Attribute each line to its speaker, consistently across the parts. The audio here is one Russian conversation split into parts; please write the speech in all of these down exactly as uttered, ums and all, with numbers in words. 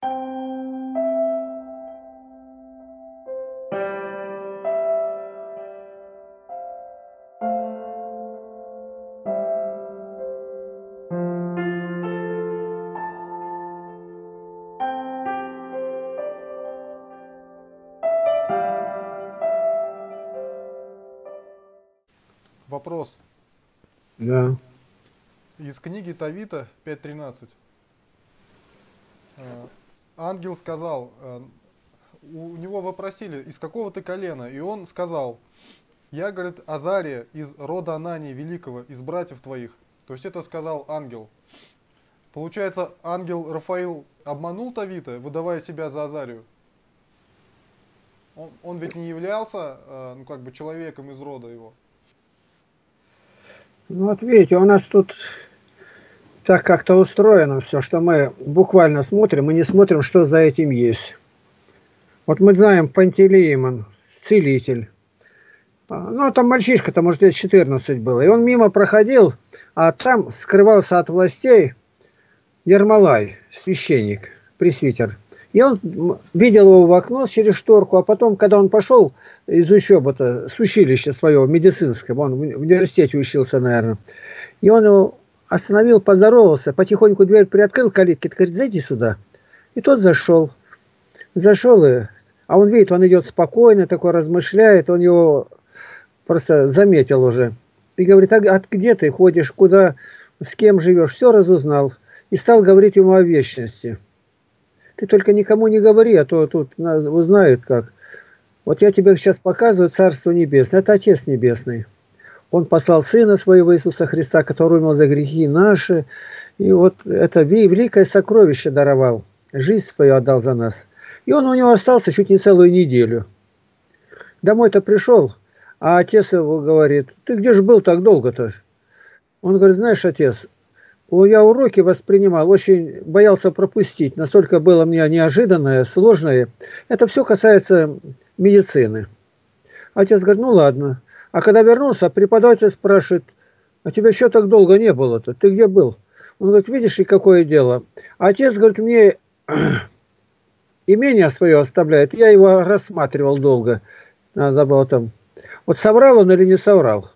Speaker 1: Вопрос.
Speaker 2: Да.
Speaker 1: Из книги Тавита пять тринадцать. Ангел сказал, у него вопросили, из какого ты колена? И он сказал, я, говорит, Азария из рода Анании Великого, из братьев твоих. То есть это сказал ангел. Получается, ангел Рафаил обманул Тавита, выдавая себя за Азарию? Он, он ведь не являлся, ну, как бы, человеком из рода его.
Speaker 2: Ну вот видите, у нас тут так как-то устроено все, что мы буквально смотрим и не смотрим, что за этим есть. Вот мы знаем Пантелеимон, целитель. Ну, там мальчишка-то, может, лет четырнадцать было. И он мимо проходил, а там скрывался от властей Ермолай, священник, пресвитер. И он видел его в окно через шторку, а потом, когда он пошел из учебы-то, с училища своего, медицинского, он в университете учился, наверное, и он его остановил, поздоровался, потихоньку дверь приоткрыл калитки, говорит, зайди сюда. И тот зашел. Зашел, и... а он видит, он идет спокойно, такой размышляет, он его просто заметил уже. И говорит, а где ты ходишь, куда, с кем живешь, все разузнал. И стал говорить ему о вечности. Ты только никому не говори, а то тут узнают как. Вот я тебе сейчас показываю Царство Небесное. Это Отец Небесный. Он послал Сына Своего Иисуса Христа, который умер за грехи наши. И вот это великое сокровище даровал. Жизнь свою отдал за нас. И он у него остался чуть не целую неделю. Домой-то пришел, а отец его говорит, ты где же был так долго-то? Он говорит, знаешь, отец, я уроки воспринимал, очень боялся пропустить. Настолько было мне неожиданное, сложное. Это все касается медицины. Отец говорит, ну ладно. А когда вернулся, преподаватель спрашивает, а тебя еще так долго не было-то? Ты где был? Он говорит, видишь ли, какое дело. Отец, говорит, мне имение свое оставляет. Я его рассматривал долго. Надо было там. Вот соврал он или не соврал?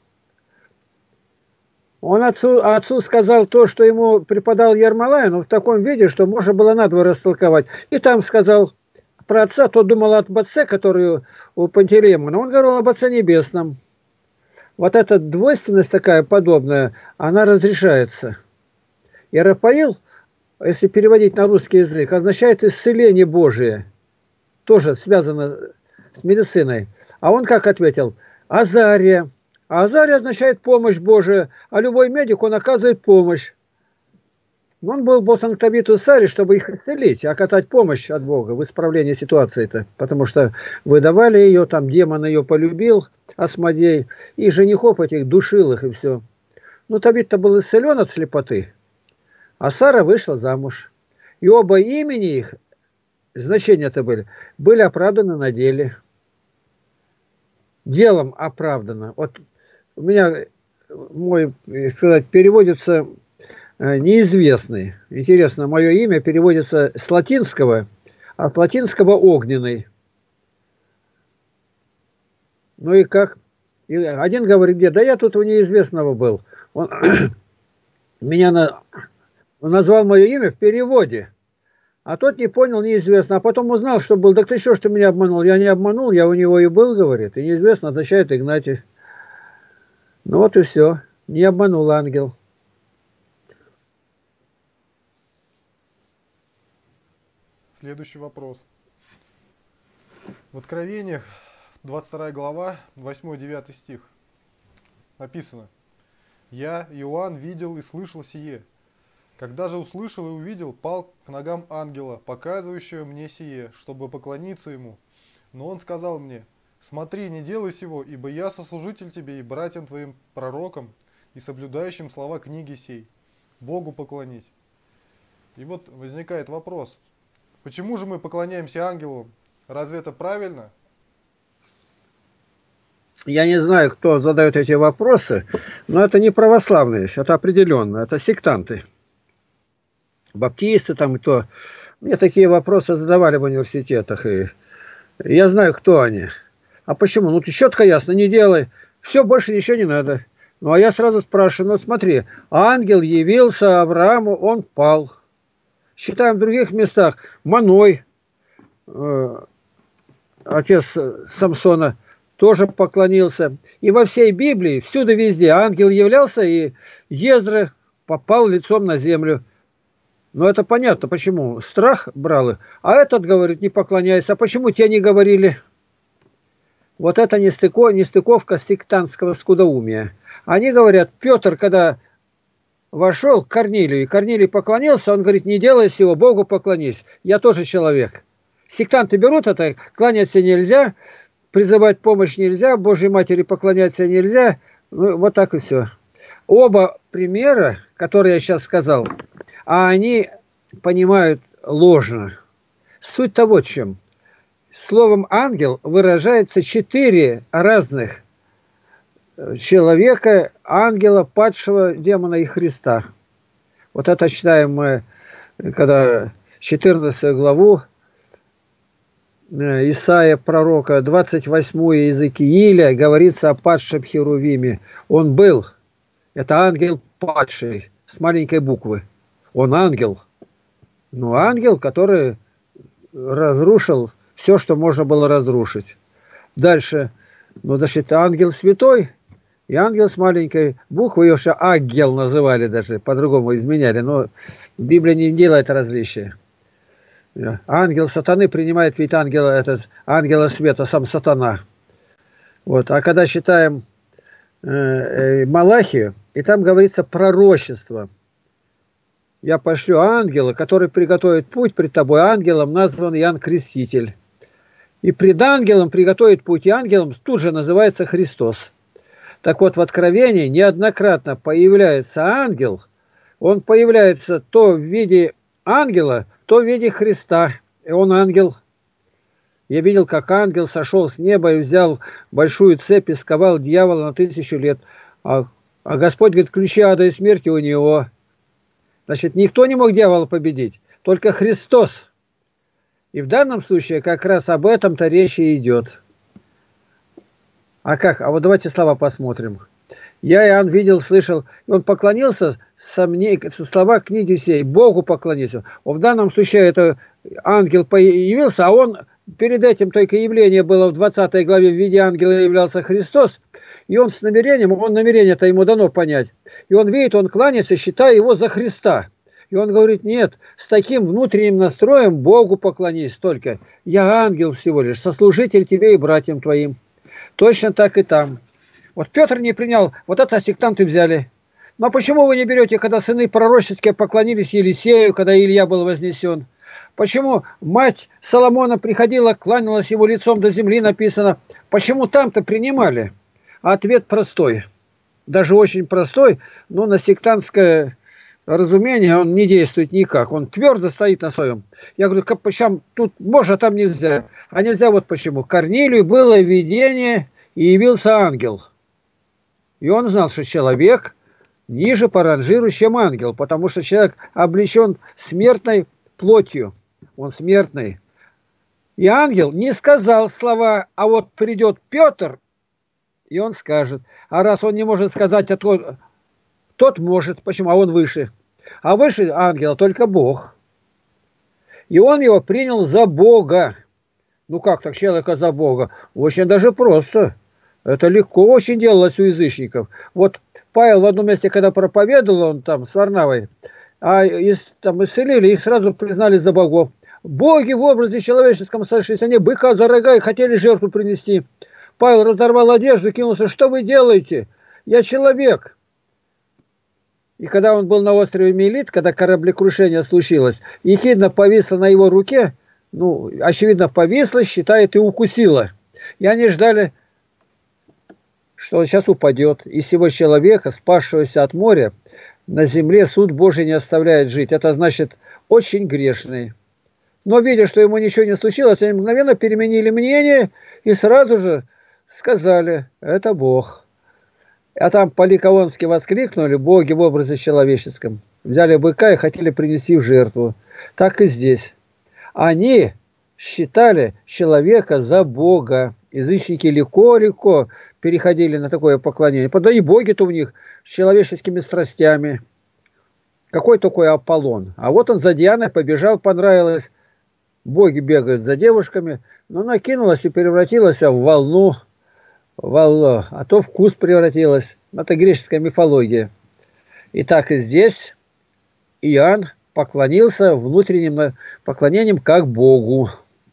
Speaker 2: Он отцу, отцу сказал то, что ему преподал Ермолай, но в таком виде, что можно было надвое растолковать. И там сказал про отца, тот думал об отце, который у Пантелеимона. Он говорил об Отце Небесном. Вот эта двойственность такая подобная, она разрешается. И Рафаил, если переводить на русский язык, означает исцеление Божие. Тоже связано с медициной. А он как ответил? Азария. А Азария означает помощь Божия, а любой медик, он оказывает помощь. Он был послан к Тавиту и Саре, чтобы их исцелить, оказать помощь от Бога в исправлении ситуации-то. Потому что выдавали ее, там демон ее полюбил, Асмодей, и женихов этих душил их, и все. Ну, Тавит-то был исцелен от слепоты, а Сара вышла замуж. И оба имени их, значения-то были, были оправданы на деле. Делом оправдано. Вот у меня мой, сказать, переводится неизвестный. Интересно, мое имя переводится с латинского, а с латинского огненный. Ну и как? И один говорит, где? Да я тут у неизвестного был. Он меня на, он назвал мое имя в переводе. А тот не понял, неизвестно. А потом узнал, что был. Так ты что, что меня обманул? Я не обманул, я у него и был, говорит. И неизвестно означает Игнатий. Ну вот и все. Не обманул ангел.
Speaker 1: Следующий вопрос. В Откровениях, двадцать вторая глава, восьмой-девятый стих. Написано. «Я, Иоанн, видел и слышал сие. Когда же услышал и увидел, пал к ногам ангела, показывающего мне сие, чтобы поклониться ему. Но он сказал мне, смотри, не делай сего, ибо я сослужитель тебе и братьям твоим пророкам, и соблюдающим слова книги сей. Богу поклонись». И вот возникает вопрос, почему же мы поклоняемся ангелу? Разве это правильно?
Speaker 2: Я не знаю, кто задает эти вопросы, но это не православные, это определенно, это сектанты. баптисты там и то. Мне такие вопросы задавали в университетах, и я знаю, кто они. А почему? Ну, ты четко ясно, не делай. Все, больше ничего не надо. Ну, а я сразу спрашиваю, ну, смотри, ангел явился Аврааму, он пал. Считаем в других местах. Маной, э, отец Самсона, тоже поклонился. И во всей Библии, всюду везде, ангел являлся, и Ездра попал лицом на землю. Но это понятно, почему. Страх брал их. А этот говорит, не поклоняйся. А почему те не говорили? Вот это нестыко, нестыковка сектантского скудоумия. Они говорят, Петр, когда вошел к Корнилию, и Корнилий поклонился, он говорит, не делай всего, Богу поклонись. Я тоже человек. Сектанты берут это, кланяться нельзя, призывать помощь нельзя, Божьей Матери поклоняться нельзя. Ну, вот так и все. Оба примера, которые я сейчас сказал, а они понимают ложно. Суть-то вот в чем. Словом ангел выражается четыре разных человека, ангела, падшего демона и Христа. Вот это читаем мы, когда четырнадцатую главу Исаия пророка, двадцать восьмую Иезекииля, говорится о падшем Херувиме. Он был, это ангел падший, с маленькой буквы. Он ангел. Ну, ангел, который разрушил все, что можно было разрушить. Дальше, ну, значит, ангел святой и ангел с маленькой буквы, ее еще ангел называли даже, по-другому изменяли, но Библия не делает различия. Ангел сатаны принимает вид ангела, это ангела света, сам сатана. Вот. А когда читаем э, э, Малахию, и там говорится пророчество. Я пошлю ангела, который приготовит путь пред тобой, ангелом назван Иоанн Креститель. И пред ангелом приготовит путь, и ангелом тут же называется Христос. Так вот, в Откровении неоднократно появляется ангел, он появляется то в виде ангела, то в виде Христа, и он ангел. Я видел, как ангел сошел с неба и взял большую цепь и сковал дьявола на тысячу лет. А, а Господь говорит, ключи ада и смерти у него. Значит, никто не мог дьявола победить, только Христос. И в данном случае как раз об этом-то речь и идет. А как? А вот давайте слова посмотрим. Я, Иоанн, видел, слышал, и он поклонился, сомней, слова книги сей, Богу поклонился. В данном случае это ангел появился, а он, перед этим только явление было в двадцатой главе, в виде ангела являлся Христос, и он с намерением, он намерение-то ему дано понять. И он видит, он кланяется, считая его за Христа. И он говорит, нет, с таким внутренним настроем Богу поклонись только. Я ангел всего лишь, сослужитель тебе и братьям твоим. Точно так и там. Вот Петр не принял, вот это сектанты взяли. Но почему вы не берете, когда сыны пророческие поклонились Елисею, когда Илья был вознесен? Почему мать Соломона приходила, кланялась его лицом до земли, написано? Почему там-то принимали? А ответ простой. Даже очень простой, но на сектантское разумение он не действует никак. Он твердо стоит на своем. Я говорю, как, почему тут можно, а там нельзя. А нельзя вот почему. Корнилию было видение, и явился ангел. И он знал, что человек ниже по ранжиру, чем ангел, потому что человек облечен смертной плотью. Он смертный. И ангел не сказал слова, а вот придет Петр, и он скажет. А раз он не может сказать, а тот, тот может. Почему? А он выше. А выше ангела только Бог. И он его принял за Бога. Ну как так человека за Бога? Очень даже просто. Это легко очень делалось у язычников. Вот Павел в одном месте, когда проповедовал, он там с Варнавой, а из, там исцелили, их сразу признали за богов. Боги в образе человеческом сошлись, они быка за рога и хотели жертву принести. Павел разорвал одежду, кинулся, что вы делаете? Я человек. И когда он был на острове Мелит, когда кораблекрушение случилось, ехидна повисла на его руке, ну, очевидно, повисла, считает, и укусила. И они ждали, что он сейчас упадет. И сего человека, спасшегося от моря, на земле суд Божий не оставляет жить. Это значит, очень грешный. Но видя, что ему ничего не случилось, они мгновенно переменили мнение и сразу же сказали, это Бог. А там по-ликавонски воскликнули, боги в образе человеческом. взяли быка и хотели принести в жертву. Так и здесь. Они считали человека за Бога. Язычники легко-легко переходили на такое поклонение. Да и боги-то у них с человеческими страстями. Какой такой Аполлон? А вот он за Дианой побежал, понравилось. Боги бегают за девушками. Но накинулась и превратилась в волну. волну а то в куст превратилась. Это греческая мифология. И так и здесь Иоанн поклонился внутренним поклонением как Богу.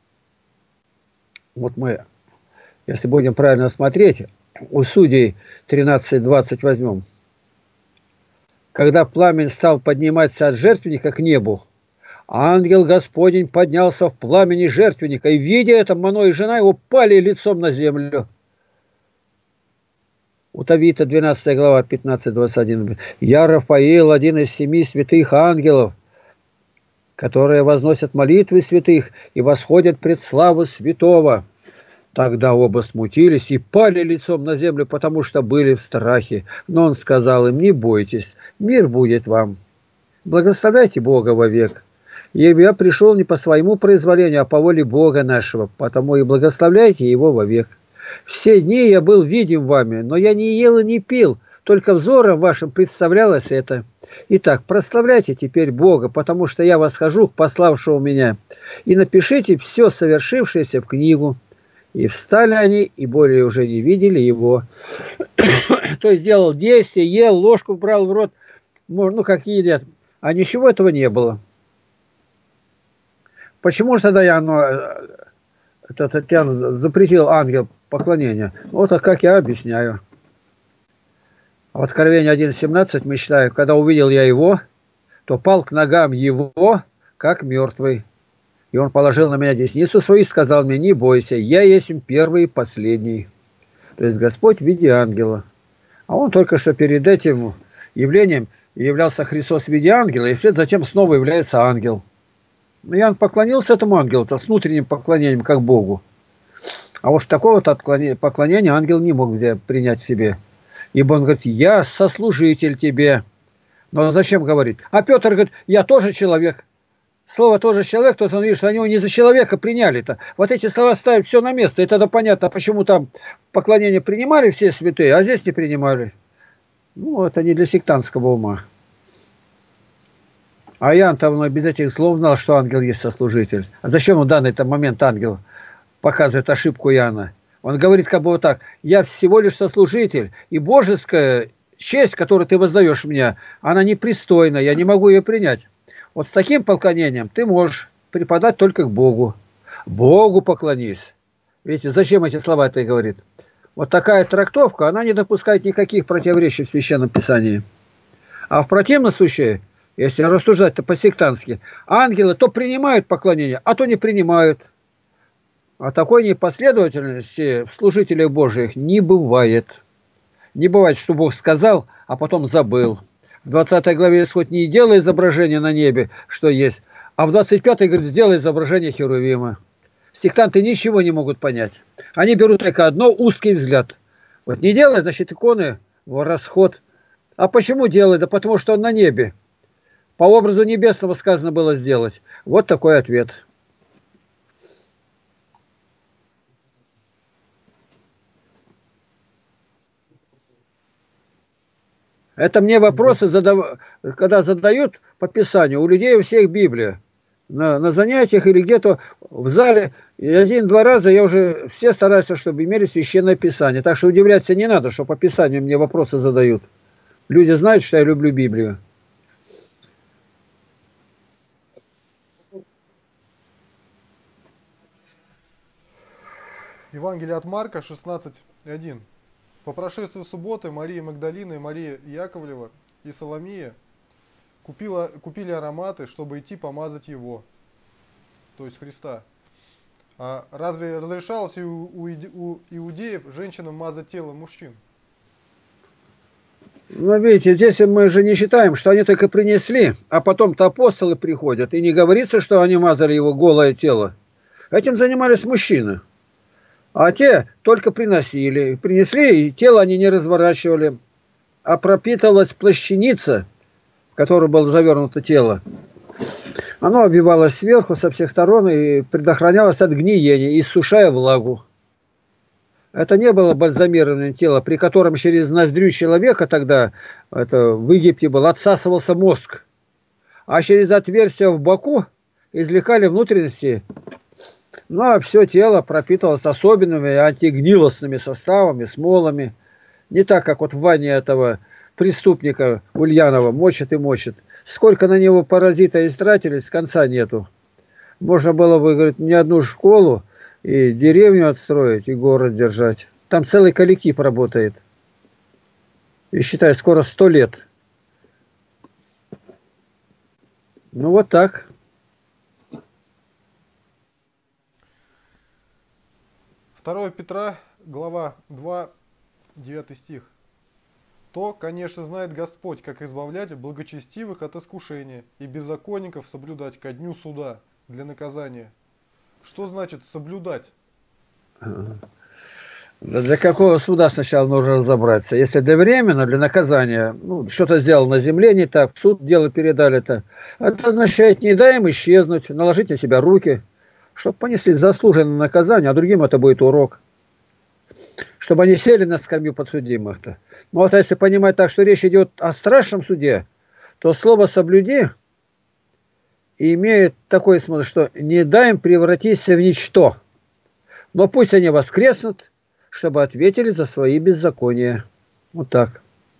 Speaker 2: Вот мы, если будем правильно смотреть, у Судей тринадцать двадцать возьмем. Когда пламень стал подниматься от жертвенника к небу, ангел Господень поднялся в пламени жертвенника, и, видя это, Мано и жена его пали лицом на землю. У Тавита двенадцатая глава пятнадцать двадцать один. Я, Рафаил, один из семи святых ангелов, которые возносят молитвы святых и восходят пред славу святого. Тогда оба смутились и пали лицом на землю, потому что были в страхе. Но он сказал им: не бойтесь, мир будет вам. Благословляйте Бога вовек. Ибо я пришел не по своему произволению, а по воле Бога нашего, потому и благословляйте Его вовек. Все дни я был видим вами, но я не ел и не пил, только взором вашим представлялось это. Итак, прославляйте теперь Бога, потому что я восхожу к пославшему меня. И напишите все совершившееся в книгу. И встали они, и более уже не видели его. То есть делал действие, ел, ложку брал в рот, ну, как едят. А ничего этого не было. Почему же тогда я, оно, это, Татьяна, запретил ангел поклонения? Вот так как я объясняю. В Откровении один семнадцать мы читаем: когда увидел я его, то пал к ногам его, как мертвый. И он положил на меня десницу свою и сказал мне: не бойся, я есть первый и последний. То есть Господь в виде ангела. А он только что перед этим явлением являлся Христос в виде ангела, и вслед затем снова является ангел. Но Иоанн поклонился этому ангелу-то с внутренним поклонением, как Богу. А уж такого-то поклонения ангел не мог взять, принять себе. Ибо он говорит: я сослужитель тебе. Но зачем говорит? А Петр говорит: я тоже человек. Слово тоже человек, то есть он видит, что они его не за человека приняли-то. Вот эти слова ставят все на место, и тогда понятно, почему там поклонение принимали все святые, а здесь не принимали. Ну, это не для сектантского ума. А Иоанн-то без этих слов знал, что ангел есть сослужитель. А зачем в данный момент ангел показывает ошибку Иоанна? Он говорит как бы вот так: я всего лишь сослужитель, и божеская честь, которую ты воздаешь мне, она непристойна, я не могу ее принять. Вот с таким поклонением ты можешь преподать только к Богу. Богу поклонись. Видите, зачем эти слова это и говорит? Вот такая трактовка, она не допускает никаких противоречий в Священном Писании. А в противном случае, если рассуждать-то по-сектантски, ангелы то принимают поклонение, а то не принимают. А такой непоследовательности в служителях Божьих не бывает. Не бывает, что Бог сказал, а потом забыл. В двадцатой главе Исход: не делай изображение на небе, что есть. А в двадцать пятой говорит: сделай изображение Херувима. Сектанты ничего не могут понять. Они берут только одно: узкий взгляд. Вот не делай, значит, иконы в расход. А почему делай? Да потому что он на небе. По образу небесного сказано было сделать. Вот такой ответ. Это мне вопросы, задав... когда задают по Писанию, у людей у всех Библия. На, на занятиях или где-то в зале, и один-два раза я уже все стараются, чтобы имели Священное Писание. Так что удивляться не надо, что по Писанию мне вопросы задают. Люди знают, что я люблю Библию.
Speaker 1: Евангелие от Марка шестнадцать один. По прошествии субботы Мария Магдалина и Мария Яковлева и Соломия купила, купили ароматы, чтобы идти помазать его, то есть Христа. А разве разрешалось у, у, у иудеев женщинам мазать тело мужчин?
Speaker 2: Ну, видите, здесь мы же не считаем, что они только принесли, а потом-то апостолы приходят. И не говорится, что они мазали его голое тело. Этим занимались мужчины. А те только приносили. Принесли, и тело они не разворачивали. А пропитывалась плащаница, в который было завернуто тело, оно обвивалось сверху со всех сторон и предохранялось от гниения, иссушая влагу. Это не было бальзамированное тело, при котором через ноздрю человека тогда, это в Египте был, отсасывался мозг, а через отверстие в боку извлекали внутренности. Ну а все тело пропитывалось особенными антигнилостными составами, смолами. Не так, как вот в ванне этого преступника Ульянова мочат и мочат. Сколько на него паразита истратились, конца нету. Можно было бы, говорит, не одну школу, и деревню отстроить, и город держать. Там целый коллектив работает. И считай, скоро сто лет. Ну вот так.
Speaker 1: второе Петра, глава два, девятый стих. То, конечно, знает Господь, как избавлять благочестивых от искушения и беззаконников соблюдать ко дню суда для наказания. Что значит соблюдать?
Speaker 2: Для какого суда сначала нужно разобраться? Если для временного, для наказания, ну, что-то сделал на земле не так, в суд дело передали-то, это означает, не дай им исчезнуть, наложить на себя руки, чтобы понесли заслуженное наказание, а другим это будет урок. Чтобы они сели на скамью подсудимых-то. Ну вот если понимать так, что речь идет о страшном суде, то слово «соблюди» имеет такой смысл, что не дай им превратиться в ничто, но пусть они воскреснут, чтобы ответили за свои беззакония. Вот так.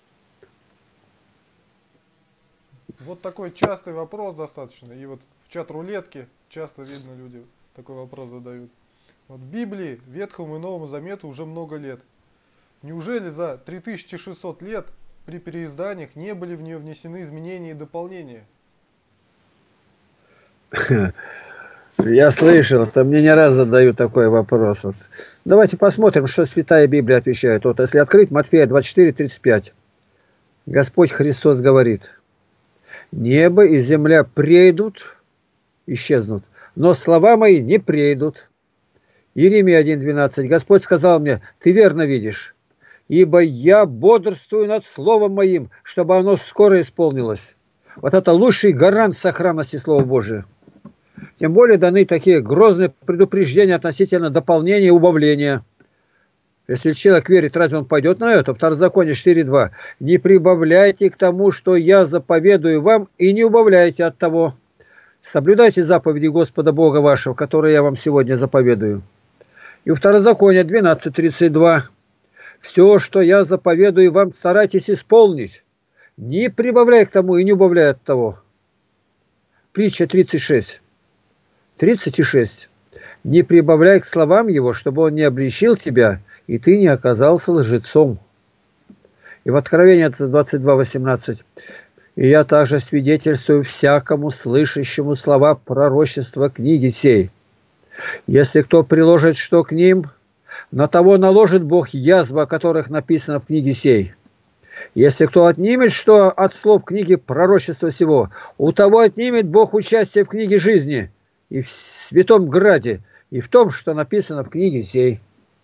Speaker 1: Вот такой частый вопрос достаточно. И вот в чат-рулетке часто видно, люди такой вопрос задают. Вот Библии, Ветхому и Новому Завету уже много лет. Неужели за три тысячи шестьсот лет при переизданиях не были в нее внесены изменения и дополнения?
Speaker 2: Я слышал, это мне не раз задают такой вопрос. Вот. Давайте посмотрим, что Святая Библия отвечает. Вот если открыть Матфея двадцать четыре тридцать пять. Господь Христос говорит: небо и земля прейдут, исчезнут, но слова мои не прейдут. Иеремия один двенадцать. Господь сказал мне: ты верно видишь, ибо я бодрствую над словом моим, чтобы оно скоро исполнилось. Вот это лучший гарант сохранности Слова Божия. Тем более даны такие грозные предупреждения относительно дополнения и убавления. Если человек верит, разве он пойдет на это? Второзаконие четыре два. Не прибавляйте к тому, что я заповедую вам, и не убавляйте от того. Соблюдайте заповеди Господа Бога вашего, которые я вам сегодня заповедую. И у Второзакония двенадцать тридцать два. Все, что я заповедую вам, старайтесь исполнить. Не прибавляй к тому и не убавляй от того. Притча тридцать шесть. тридцать шесть. Не прибавляй к словам его, чтобы он не обличил тебя, и ты не оказался лжецом. И в Откровении двадцать два восемнадцать. И я также свидетельствую всякому слышащему слова пророчества книги сей. Если кто приложит что к ним, на того наложит Бог язвы, о которых написано в книге сей. Если кто отнимет что от слов книги пророчества сего, у того отнимет Бог участие в книге жизни и в святом граде, и в том, что написано в книге сей.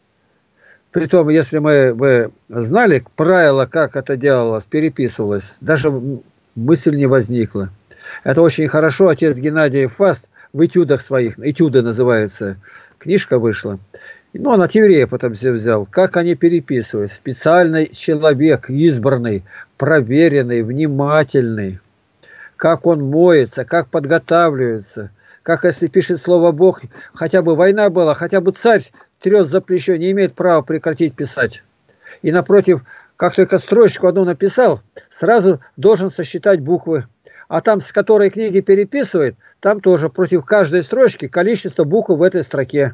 Speaker 2: Притом, если мы бы знали правила, как это делалось, переписывалось, даже мысль не возникла. Это очень хорошо отец Геннадий Фаст в этюдах своих, этюды называется, книжка вышла. Ну, он от евреев потом все взял. Как они переписывают. Специальный человек, избранный, проверенный, внимательный. Как он моется, как подготавливается. Как если пишет слово Бог, хотя бы война была, хотя бы царь трет за плечо, не имеет права прекратить писать. И напротив, как только строчку одну написал, сразу должен сосчитать буквы. А там, с которой книги переписывает, там тоже против каждой строчки количество букв в этой строке.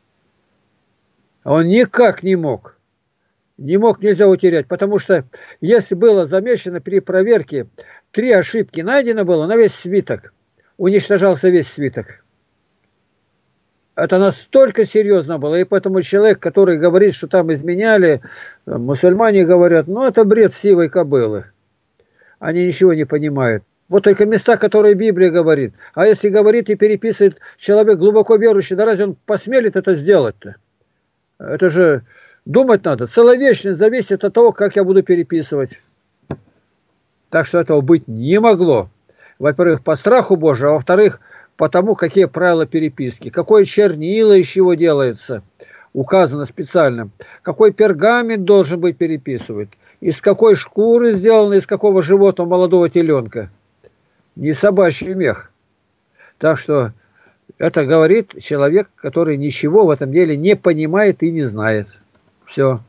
Speaker 2: Он никак не мог. Не мог, нельзя утерять. Потому что если было замечено при проверке три ошибки найдено было на весь свиток, уничтожался весь свиток. Это настолько серьезно было. И поэтому человек, который говорит, что там изменяли, мусульмане говорят, ну это бред сивой кобылы. Они ничего не понимают. Вот только места, которые Библия говорит. А если говорит и переписывает человек глубоко верующий, да разве он посмелит это сделать-то? Это же думать надо. Целая вечность зависит от того, как я буду переписывать. Так что этого быть не могло. Во-первых, по страху Божию, а во-вторых, потому какие правила переписки. Какое чернила из чего делается, указано специально. Какой пергамент должен быть переписывать. Из какой шкуры сделано, из какого животного молодого теленка. Не собачий мех. Так что это говорит человек, который ничего в этом деле не понимает и не знает. Все.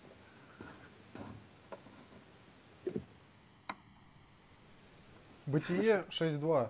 Speaker 1: Бытие шесть два.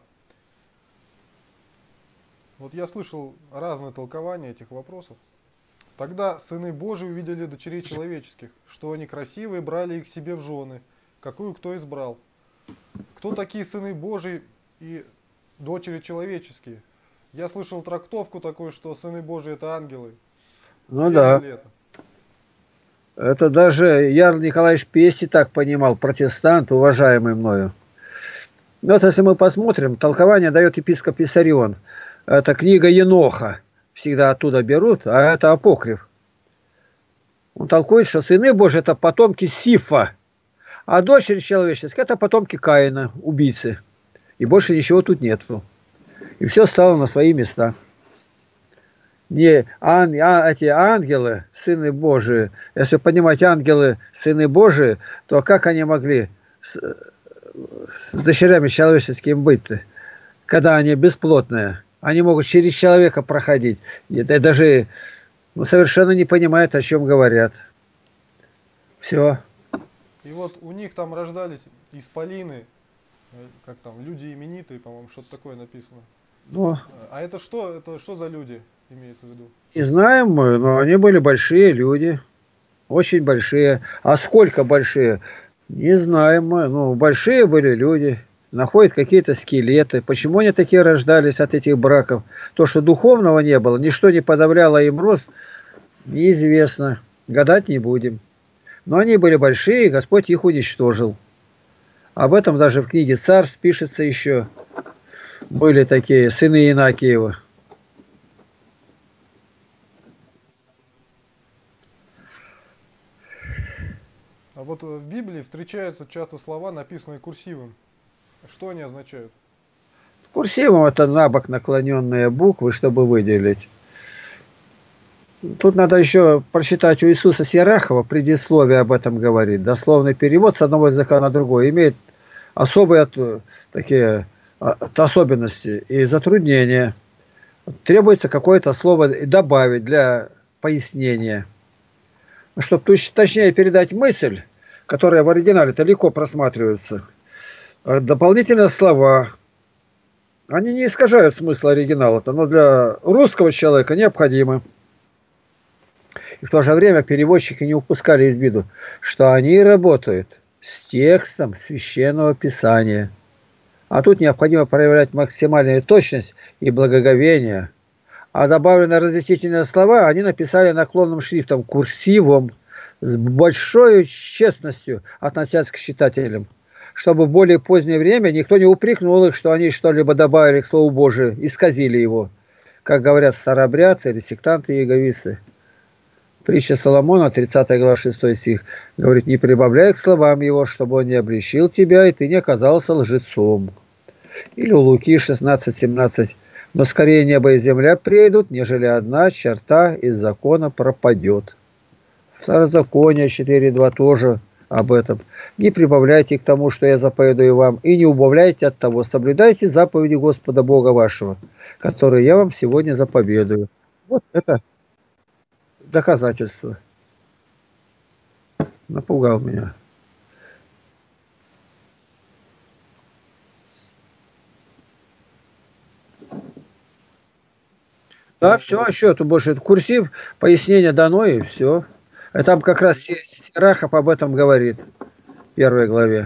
Speaker 1: Вот я слышал разные толкования этих вопросов. Тогда сыны Божии увидели дочерей человеческих, что они красивые, брали их себе в жены, какую кто избрал. Кто такие сыны Божии и дочери человеческие? Я слышал трактовку такую, что сыны Божии это ангелы.
Speaker 2: Ну да.
Speaker 1: Это?
Speaker 2: это даже Ярл Николаевич Пести так понимал, протестант, уважаемый мною. Но вот если мы посмотрим, толкование дает епископ Виссарион. Это книга Еноха. Всегда оттуда берут, а это апокриф. Он толкует, что сыны Божьи это потомки Сифа, а дочери человеческие это потомки Каина, убийцы. И больше ничего тут нету. И все стало на свои места. Не ан, а, эти ангелы, сыны Божии, если понимать ангелы, сыны Божии, то как они могли с, с дочерями человеческими быть-то, когда они бесплотные? Они могут через человека проходить. И даже ну, совершенно не понимают, о чем говорят. Все.
Speaker 1: И вот у них там рождались исполины, как там, люди именитые, по-моему, что-то такое написано.
Speaker 2: Ну,
Speaker 1: а это что? Это что за люди, имеется в виду?
Speaker 2: Не знаем мы, но они были большие люди. Очень большие. А сколько большие? Не знаем мы. Ну, большие были люди. Находят какие-то скелеты. Почему они такие рождались от этих браков? То, что духовного не было, ничто не подавляло им рост, неизвестно. Гадать не будем. Но они были большие, и Господь их уничтожил. Об этом даже в книге Царств пишется еще. Были такие сыны Инакиева.
Speaker 1: А вот в Библии встречаются часто слова, написанные курсивом. Что они означают?
Speaker 2: Курсивом это набок наклоненные буквы, чтобы выделить. Тут надо еще прочитать у Иисуса Сирахова, предисловие об этом говорит. Дословный перевод с одного языка на другой имеет особые такие особенности и затруднения. Требуется какое-то слово добавить для пояснения. Чтобы точнее передать мысль, которая в оригинале-то легко просматривается. Дополнительные слова. Они не искажают смысл оригинала-то, но для русского человека необходимы. И в то же время переводчики не упускали из виду, что они работают с текстом Священного Писания. А тут необходимо проявлять максимальную точность и благоговение. А добавленные разъяснительные слова они написали наклонным шрифтом, курсивом, с большой честностью относясь к читателям, чтобы в более позднее время никто не упрекнул их, что они что-либо добавили к Слову Божию, исказили его, как говорят старообрядцы или сектанты и яговисты. Притча Соломона, тридцатая глава, шестой стих, говорит, не прибавляй к словам его, чтобы он не обличил тебя, и ты не оказался лжецом. Или у Луки шестнадцать семнадцать, но скорее небо и земля придут, нежели одна черта из закона пропадет. Второзаконие четыре два тоже об этом. Не прибавляйте к тому, что я заповедую вам, и не убавляйте от того. Соблюдайте заповеди Господа Бога вашего, которые я вам сегодня заповедую. Вот это доказательство. Напугал меня. Да, все, еще тут больше курсив, пояснение дано и все. А там как раз Сирахов об этом говорит в первой главе.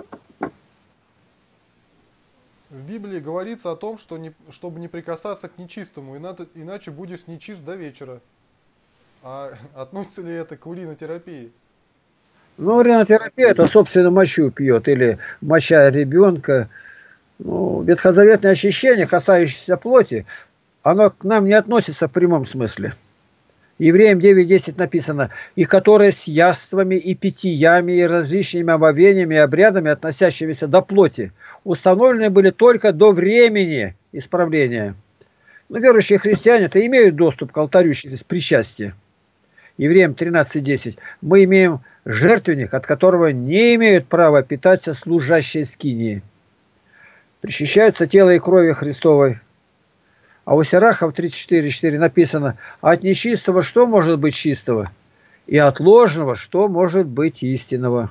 Speaker 1: В Библии говорится о том, что не, чтобы не прикасаться к нечистому, иначе, иначе будешь нечист до вечера. А относится ли это к уринотерапии?
Speaker 2: Ну, уринотерапия это, собственно, мочу пьет или моча ребенка. Ну, ветхозаветное очищение, касающееся плоти, оно к нам не относится в прямом смысле. Евреям девять десять написано, и которые с яствами и питьями и различными омовениями и обрядами, относящимися до плоти, установлены были только до времени исправления. Но верующие христиане-то имеют доступ к алтарю через причастие. Евреям тринадцать десять. Мы имеем жертвенник, от которого не имеют права питаться служащие скинии. Причащаются тело и крови Христовой. А у Сирахов тридцать четыре четыре написано, от нечистого что может быть чистого? И от ложного что может быть истинного?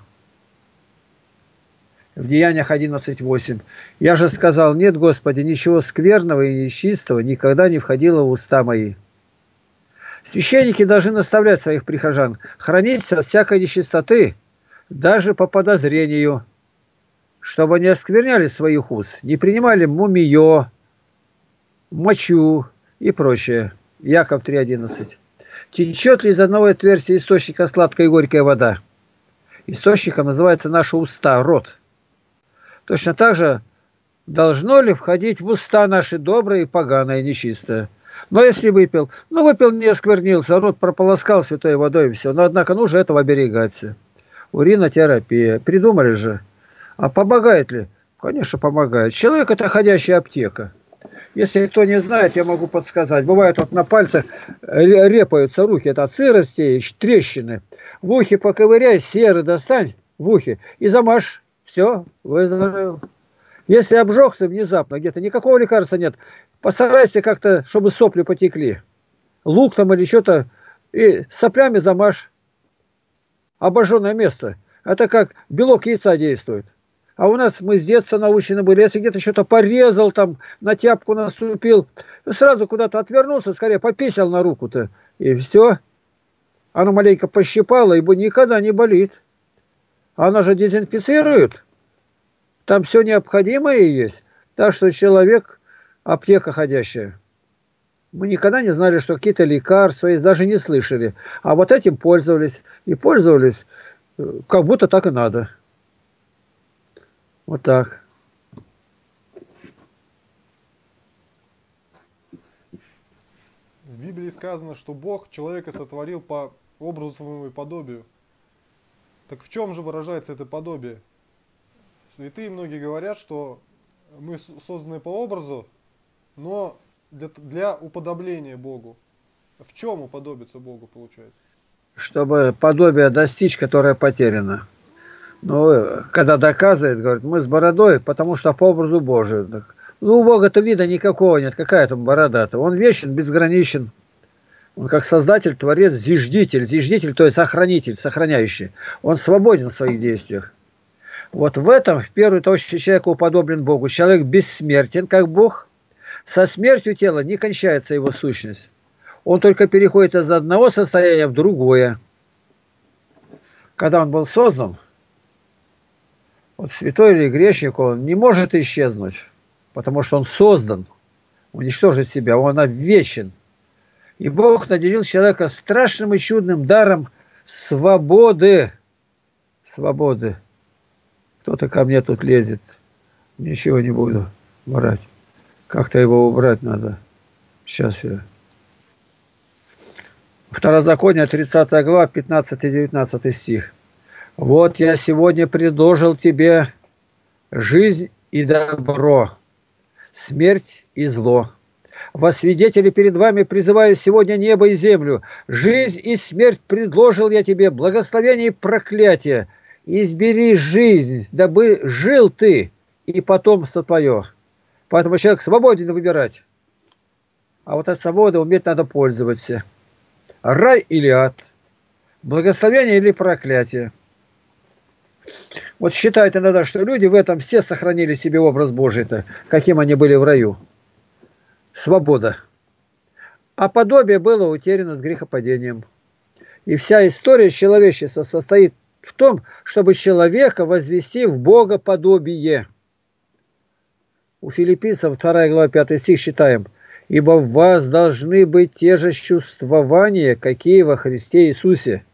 Speaker 2: В Деяниях одиннадцать восемь. Я же сказал, нет, Господи, ничего скверного и нечистого никогда не входило в уста мои. Священники должны наставлять своих прихожан храниться от всякой нечистоты, даже по подозрению, чтобы не оскверняли своих уст, не принимали мумиё, мочу и прочее. Яков три одиннадцать. Течет ли из одного отверстия источника сладкая и горькая вода? Источником называется наши уста, рот. Точно так же должно ли входить в уста наши доброе и поганое, и нечистое? Но если выпил, ну выпил, не осквернился, рот прополоскал святой водой и все. Но однако нужно этого оберегаться. Уринотерапия. Придумали же. А помогает ли? Конечно, помогает. Человек – это ходящая аптека. Если кто не знает, я могу подсказать. Бывает, вот на пальцах репаются руки. Это от сырости, трещины. В ухе поковыряй, серы достань в ухе и замажь. Все, выздоровел. Если обжегся внезапно где-то, никакого лекарства нет. Постарайся как-то, чтобы сопли потекли. Лук там или что-то. И соплями замажь. Обожженное место. Это как белок яйца действует. А у нас мы с детства научены были, если где-то что-то порезал, там на тяпку наступил, сразу куда-то отвернулся, скорее пописал на руку-то, и все. Оно маленько пощипало, и никогда не болит. Она же дезинфицирует. Там все необходимое есть. Так что человек аптека ходящая. Мы никогда не знали, что какие-то лекарства есть, даже не слышали. А вот этим пользовались. И пользовались, как будто так и надо. Вот так.
Speaker 1: В Библии сказано, что Бог человека сотворил по образу своему и подобию. Так в чем же выражается это подобие? Святые многие говорят, что мы созданы по образу, но для, для уподобления Богу. В чем уподобиться Богу получается?
Speaker 2: Чтобы подобие достичь, которое потеряно. Ну, когда доказывает, говорит, мы с бородой, потому что по образу Божию. Ну, у Бога-то вида никакого нет, какая там борода-то. Он вечен, безграничен. Он как создатель, творец, зиждитель. Зиждитель, то есть охранитель, сохраняющий. Он свободен в своих действиях. Вот в этом, в первую очередь, человек уподоблен Богу. Человек бессмертен, как Бог. Со смертью тела не кончается его сущность. Он только переходит из одного состояния в другое. Когда он был создан, вот святой или грешник, он не может исчезнуть, потому что он создан, уничтожить себя, он вечен. И Бог наделил человека страшным и чудным даром свободы. Свободы. Кто-то ко мне тут лезет. Ничего не буду брать. Как-то его убрать надо. Сейчас я. Второзаконие, тридцатая глава, пятнадцатый-девятнадцатый стих. Вот я сегодня предложил тебе жизнь и добро, смерть и зло. Во свидетели перед вами призываю сегодня небо и землю. Жизнь и смерть предложил я тебе, благословение и проклятие. Избери жизнь, дабы жил ты и потомство твое. Поэтому человек свободен выбирать. А вот от свободы уметь надо пользоваться. Рай или ад, благословение или проклятие. Вот считают иногда, что люди в этом все сохранили себе образ Божий-то, каким они были в раю. Свобода. А подобие было утеряно с грехопадением. И вся история человечества состоит в том, чтобы человека возвести в Бога подобие. У Филиппийцев вторая глава пятый стих читаем. Ибо в вас должны быть те же чувствования, какие во Христе Иисусе.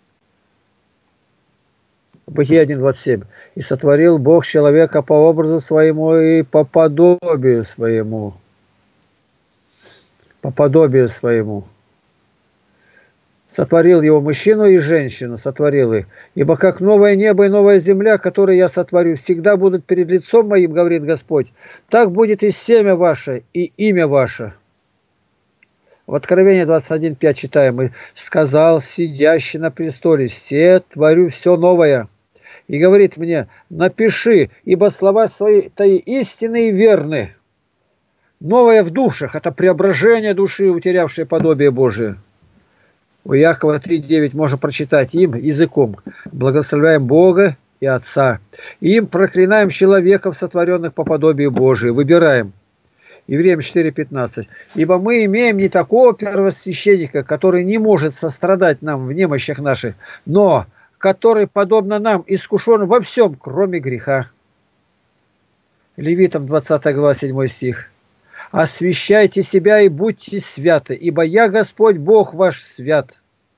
Speaker 2: Бытие один двадцать семь. И сотворил Бог человека по образу своему и по подобию своему. По подобию своему. Сотворил его мужчину и женщину, сотворил их. Ибо как новое небо и новая земля, которые я сотворю, всегда будут перед лицом моим, говорит Господь, так будет и семя ваше, и имя ваше. В Откровении двадцать один пять читаем, и сказал сидящий на престоле, все творю все новое. И говорит мне, напиши, ибо слова свои твои истинны и верны. Новое в душах, это преображение души, утерявшее подобие Божие. У Якова три девять можно прочитать им языком. Благословляем Бога и Отца. И им проклинаем человеков, сотворенных по подобию Божию. Выбираем. Евреям четыре пятнадцать. Ибо мы имеем не такого первосвященника, который не может сострадать нам в немощах наших, но который, подобно нам, искушен во всем, кроме греха. Левитам двадцатая глава седьмой стих. Освящайте себя и будьте святы, ибо я Господь Бог ваш свят.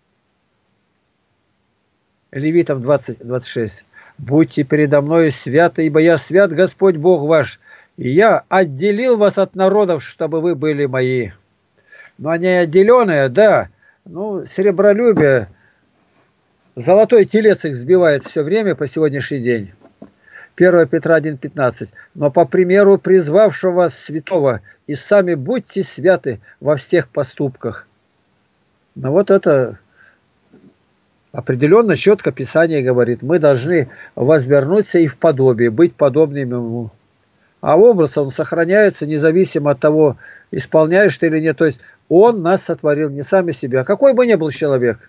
Speaker 2: Левитам двадцать двадцать шесть. Будьте передо мною святы, ибо я свят Господь Бог ваш, и я отделил вас от народов, чтобы вы были мои. Но они отделенные, да, ну, серебролюбие, золотой телец их сбивает все время по сегодняшний день. первое Петра один пятнадцать. Но по примеру призвавшего вас святого, и сами будьте святы во всех поступках. Но вот это определенно четко Писание говорит. Мы должны возвернуться и в подобие, быть подобными ему. А образ он сохраняется независимо от того, исполняешь ты или нет. То есть он нас сотворил, не сами себя. Какой бы ни был человек.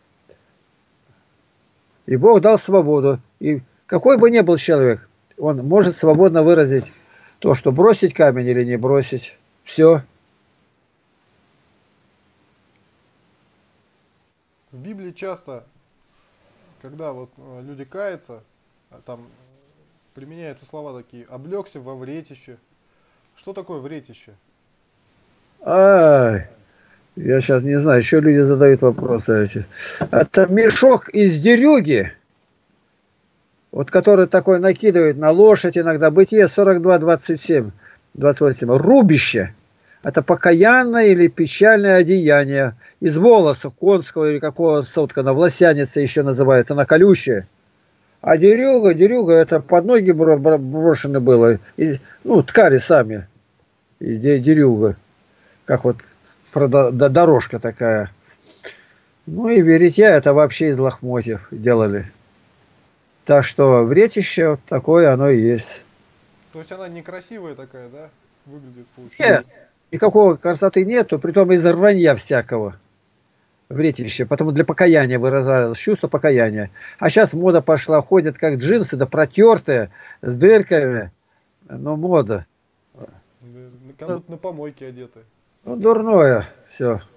Speaker 2: И Бог дал свободу. И какой бы ни был человек, он может свободно выразить то, что бросить камень или не бросить. Все.
Speaker 1: В Библии часто, когда вот люди каются, там применяются слова такие: облегся во вретище. Что такое вретище?
Speaker 2: Ай, я сейчас не знаю, еще люди задают вопросы эти. Это мешок из дерюги. Вот который такой накидывает на лошадь иногда. Бытие сорок два двадцать семь двадцать восемь. Рубище. Это покаянное или печальное одеяние. Из волоса конского или какого соткана. Власяница еще называется. Она колючая. А дерюга, дерюга, это под ноги брошено было. И, ну, ткали сами. И дерюга. Как вот дорожка такая. Ну и веретья это вообще из лохмотьев делали. Так что вретище вот такое оно и есть.
Speaker 1: То есть она некрасивая такая, да? Выглядит, получается.
Speaker 2: Нет, никакого красоты нету, притом из рванья всякого. Вретище, потому для покаяния выражалось, чувство покаяния. А сейчас мода пошла, ходят как джинсы, да протертые, с дырками. Ну, мода.
Speaker 1: Как будто на помойке одеты.
Speaker 2: Ну, дурное все.